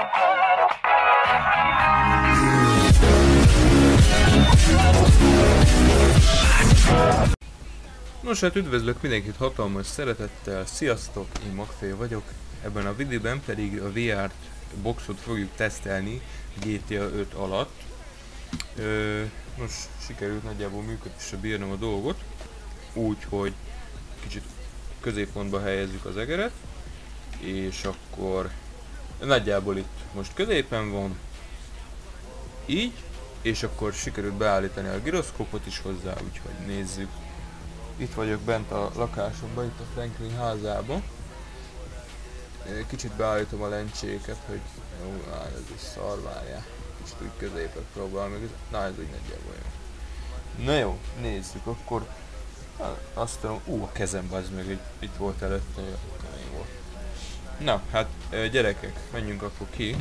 Nos, hát üdvözlök mindenkit hatalmas szeretettel, sziasztok, én Magfej vagyok. Ebben a videóban pedig a VR boxot fogjuk tesztelni GTA 5 alatt. Nos, sikerült nagyjából működésre bírnom a dolgot, úgyhogy kicsit középpontba helyezzük az egeret, és akkor nagyjából itt most középen van, így, és akkor sikerült beállítani a giroszkópot is hozzá, úgyhogy nézzük. Itt vagyok bent a lakásomban, itt a Franklin házában. Kicsit beállítom a lencséket, hogy jó, ez is szar, várjál. Kicsit úgy középre próbál meg. Na, ez úgy nagyjából jó. Na jó, nézzük, akkor azt mondom, a kezem bazd meg, itt volt előtte, kemény volt. Na, hát gyerekek, menjünk akkor ki.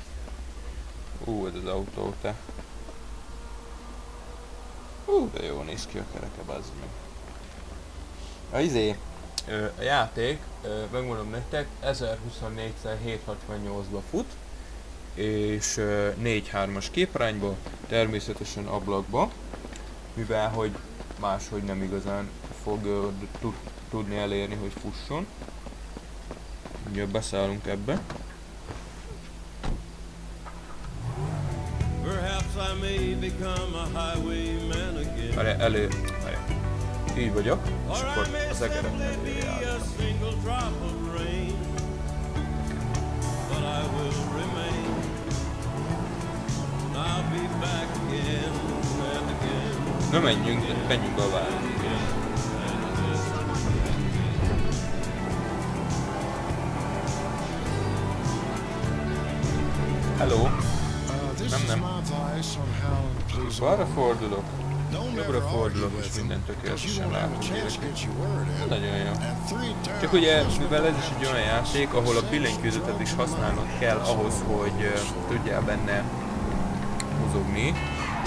Ez az autó, te. De jó néz ki a kereke, bazd meg. A játék, megmondom nektek, 1024x768-ba fut, és 4:3-as képarányba, természetesen ablakba, mivel hogy máshogy nem igazán fog tudni elérni, hogy fusson. Ugye beszállunk ebbe. Várjál, így vagyok, és akkor az egeret elé állítom. Na menjünk a várni. Hello? Nem. Balra fordulok. Jobbra fordulok, és minden tökéletesen látom. Nagyon jó. Csak ugye, mivel ez is egy olyan játék, ahol a billentyűzetet is használnod kell ahhoz, hogy tudjál benne mozogni.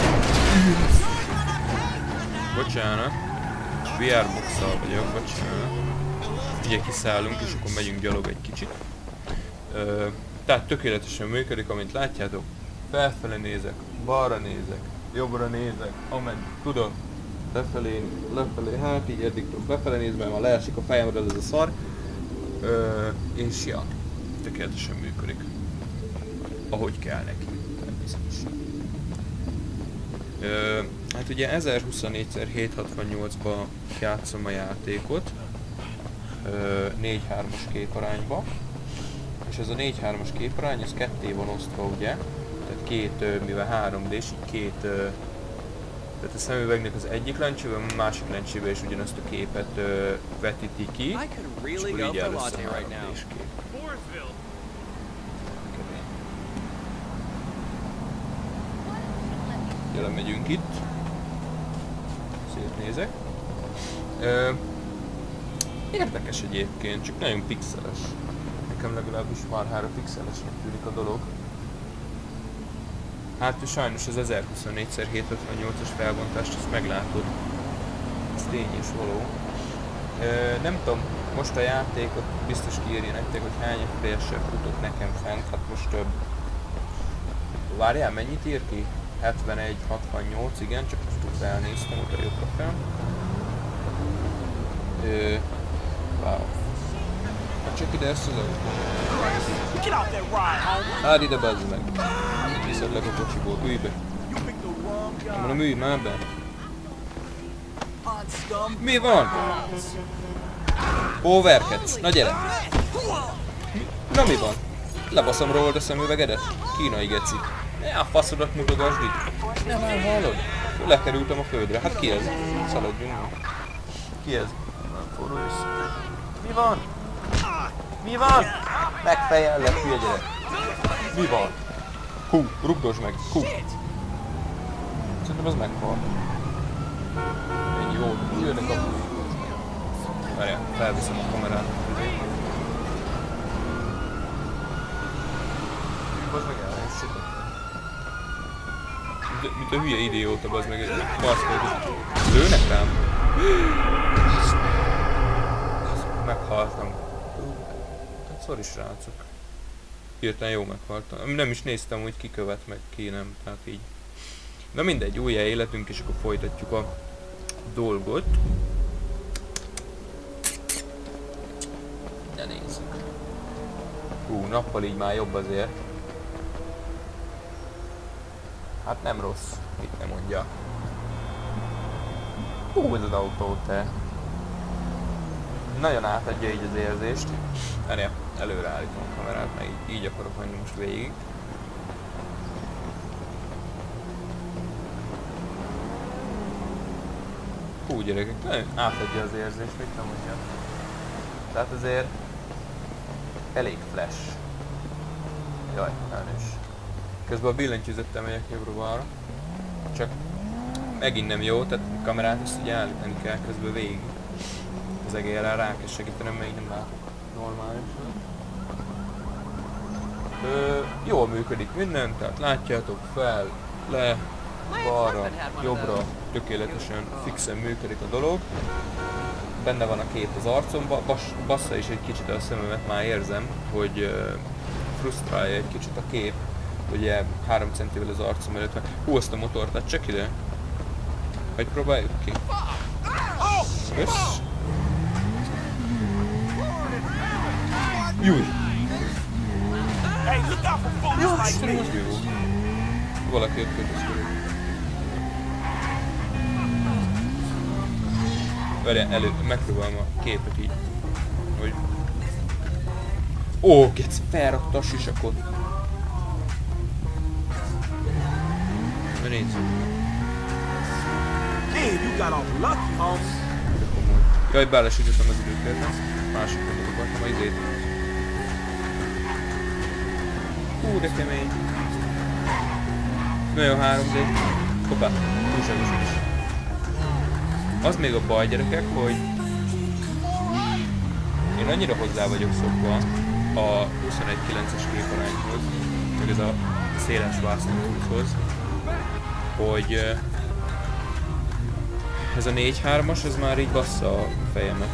Bocsánat. VR box-szal vagyok, bocsánat. Ugye kiszállunk, és akkor megyünk gyalog egy kicsit. Tehát tökéletesen működik, amint látjátok. Felfele nézek, balra nézek, jobbra nézek, ameddig tudok, lefelé, hát így eddig tudok befelé nézni, mert ma leesik a fejemre ez a szar. És ja, tökéletesen működik. Ahogy kell neki, természetesen. Hát ugye 1024x768-ba játszom a játékot, 4:3-as képarányba, és ez a 4:3-as képarány, ez ketté van osztva, ugye? Tehát mivel 3D-s, így tehát a szemüvegnek az egyik lencsébe, a másik lencsébe is ugyanazt a képet vetíti ki, és akkor így áll össze a 3D-s kép. Jelen megyünk itt. Szétnézek. Érdekes egyébként, csak nagyon pixeles. Nekem legalábbis marhára pixelesnek tűnik a dolog. Hát sajnos az 1024x768-as felbontást ezt meglátod. Ez tény és való. Nem tudom, most a játékot biztos kiírja nektek, hogy hány FPS-sel futott nekem fent. Hát most várjál, mennyit ír ki? 71, 68, igen, csak most felnéztem oda jobbra fel. Wow. Hát csak ide ezt az autó. Hát ide bazd meg. Viszedlek a kocsiból, ülj be. Nem mondom, ülj már be. Mi van? Overheads, na gyere. Na mi van? Lebaszom rólad a szemüvegedet? Kínai geci. Ne a faszodat mutogasd itt. Nem már hallod? Lekerültem a földre. Hát ki ez? Szaladjunk. Ki ez? Fordulj vissza. Mi van? Mi van? Megfejellek, hülye gyerek. Mi van? Rugdosd meg. Szerintem ez meghal. Ennyi volt. Jönnek a búj. Várjál, felviszem a kamerát. Bazd meg elhelyezszétek. Mint a hülye idióta, bazd meg. Baszkod. Lőnek rám? Meghaltam. Hát sorry srácok. hirtelen jó meghaltam. Nem is néztem, hogy ki követ meg, ki nem, tehát így. Na mindegy, újjá életünk, és akkor folytatjuk a dolgot. De nézzük. Nappal így már jobb azért. Hát nem rossz, mit nem mondja. Ez az autó, te. Nagyon átadja így az érzést. Erre előre állítom a kamerát, meg így akarok menni most végig. Gyerekek, nagyon átadja az érzést, mit nem mondja. Tehát azért elég flash. Jaj, elnős. Közben a billentyűzettel megyek jobbra-balra. Csak megint nem jó, tehát a kamerát ezt ugye állítani kell közben végig. Az egérrel rá kell segítenem, még nem látok normálisan. Jól működik minden, tehát látjátok, fel, le, balra, jobbra, tökéletesen fixen működik a dolog. Benne van a kép az arcomba, bassza is egy kicsit a szememet, már érzem, hogy frusztrálja egy kicsit a kép. Ugye 3 centivel az arcom előtt van. Azt a motort, tehát csak ide. Hogy próbáljuk ki. Kösz. Júj! Jó, Isten, most jó. Valaki jött kötözködik. Várjál, megpróbálom a képet így. Hogy... Geci, felrakta a sisakot. Nézzük. Jaj, belesütöttem az időkértem. Másik pontot akartam a izét. De kemény. Nagyon 3D. Hoppá, túlságosan is. Az még a baj, gyerekek, hogy én annyira hozzá vagyok szokva a 21:9-es képarányhoz, meg ez a széles vászlóhoz, hogy ez a 4:3-as, ez már így bassza a fejemet.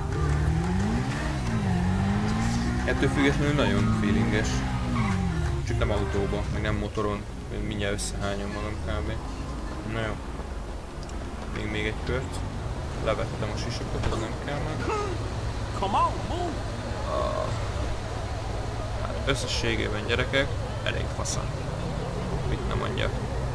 Ettől függetlenül nagyon feelinges. Csak nem autóba, meg nem motoron, mindjárt összehányom magam kb. Na jó. Még egy kört. Levettem a sisakot, az nem kell meg. Hát összességében, gyerekek, elég fasza. Mit nem mondjak.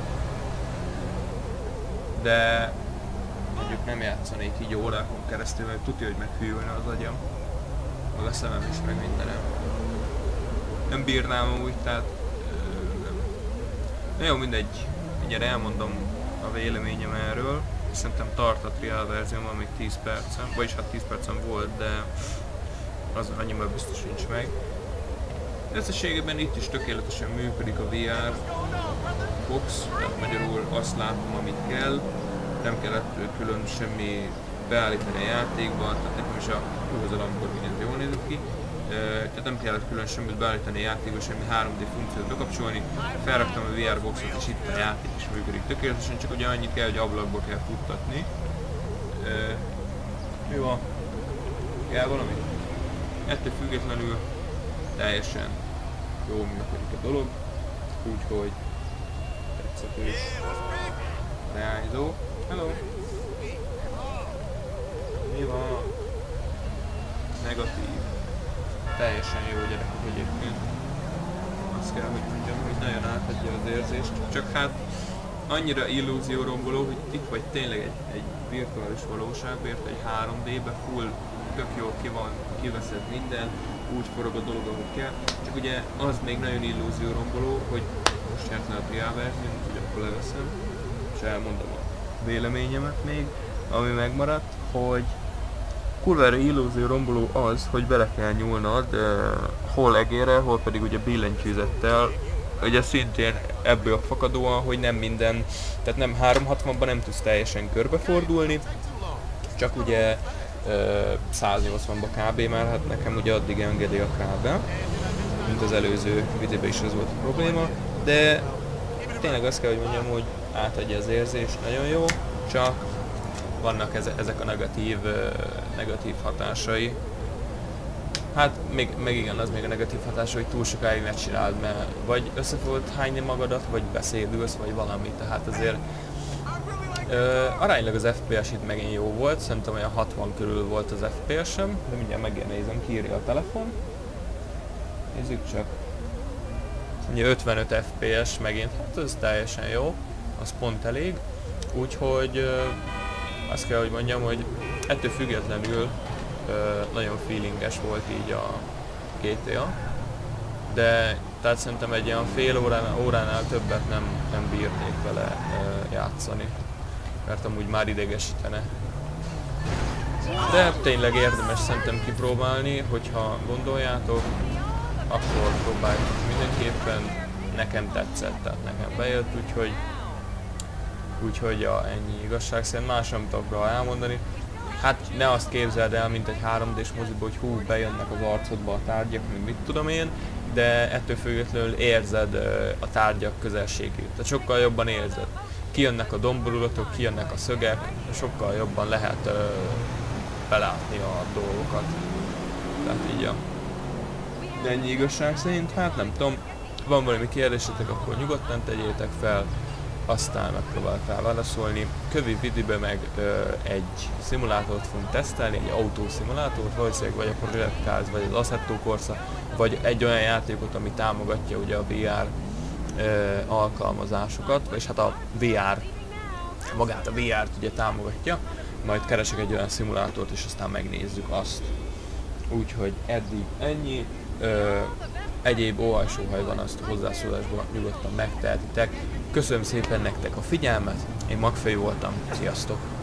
De mondjuk nem játszanék így órákon keresztül, mert tudja, hogy meghűlne az agyam. Meg a szemem is, meg mindenem. Nem bírnám úgy, tehát... Na jó, mindegy. Mindjárt elmondom a véleményem erről. Szerintem tart a trial verzióban még 10 percen, vagyis hát 10 percen volt, de az annyiban biztos nincs meg. Összességében itt is tökéletesen működik a VR box, tehát magyarul azt látom, amit kell. Nem kellett külön semmi beállítani a játékba, tehát nekem is az a Lamborghini jól néz ki. Tehát nem kellett külön semmit beállítani a játékba, semmi 3D funkciót bekapcsolni. Felraktam a VR boxot, és itt a játék is működik tökéletesen, csak ugye annyit kell, hogy ablakba kell futtatni. Mi van? Kell valami? Ettől függetlenül teljesen jól működik a dolog, úgyhogy tetszett is. Reányzó. Hello! Mi van? Negatív. Teljesen jó gyerekek egyébként. Azt kell, hogy mondjam, hogy nagyon átadja az érzést. Csak hát annyira illúzióromboló, hogy itt vagy tényleg egy virtuális valóságban, egy 3D-be full, tök jó kiveszed minden, úgy forog a dolog, ahogy kell. Csak ugye az még nagyon illúzióromboló, hogy most jártál a trial verziót, hogy akkor leveszem, és elmondom a véleményemet még, ami megmaradt, hogy kurvára illúzióromboló az, hogy bele kell nyúlnod hol egérrel, hol pedig ugye billentyűzettel. Ugye szintén ebből fakadóan, hogy nem minden, tehát nem 360-ban nem tudsz teljesen körbefordulni, csak ugye 180-ba kb, mert hát nekem ugye addig engedi a kábel, mint az előző videóban is ez volt a probléma, de tényleg azt kell, hogy mondjam, hogy átadja az érzést, nagyon jó, csak vannak ezek a negatív hatásai. Hát meg igen, az még a negatív hatás, hogy túl sokáig ne csináld, mert vagy össze fogod hányni magadat, vagy beszédülsz, vagy valami, tehát azért aránylag az FPS itt megint jó volt, szerintem olyan 60 körül volt az FPS-em, de mindjárt megnézem, kiírja a telefon. Nézzük csak. Ugye 55 FPS megint, hát ez teljesen jó, az pont elég, úgyhogy azt kell, hogy mondjam, hogy ettől függetlenül nagyon feelinges volt így a GTA, de tehát szerintem egy olyan fél óránál többet nem bírnék vele játszani, mert amúgy már idegesítene. De tényleg érdemes szerintem kipróbálni, hogyha gondoljátok, akkor próbáljuk mindenképpen, nekem tetszett, tehát nekem bejött, úgyhogy ennyi igazság szerint más nem tudok rá elmondani. Hát ne azt képzeld el, mint egy 3D-s moziba, hogy hú, bejönnek az arcodba a tárgyak, mint mit tudom én, de ettől függetlenül érzed a tárgyak közelségét, tehát sokkal jobban érzed. Kijönnek a domborulatok, kijönnek a szögek, sokkal jobban lehet belátni a dolgokat. Tehát így de ennyi igazság szerint, hát nem tudom, van valami kérdésetek, akkor nyugodtan tegyétek fel, aztán megpróbálok rá válaszolni. Kövi videóban meg egy szimulátort fogunk tesztelni, egy autószimulátort, valószínűleg vagy a Project Cars, vagy az Assetto Corsa, vagy egy olyan játékot, ami támogatja ugye a VR alkalmazásokat, és hát a VR, magát a VR-t ugye támogatja, majd keresek egy olyan szimulátort, és aztán megnézzük azt. Úgyhogy eddig ennyi. Egyéb óhaj-sóhaj van, azt a hozzászólásban nyugodtan megtehetitek. Köszönöm szépen nektek a figyelmet, én Magfej voltam, sziasztok!